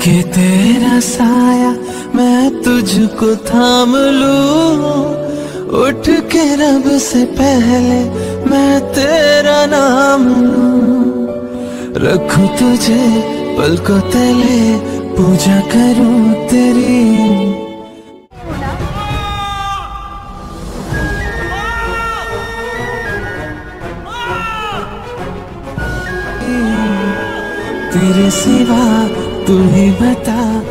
के तेरा साया मैं तुझको थाम लूं, उठ के रब से पहले मैं तेरा नाम लूं। रखूं तुझे पलकों तले, पूजा करूं तेरी। तेरे सिवा तू ही बता।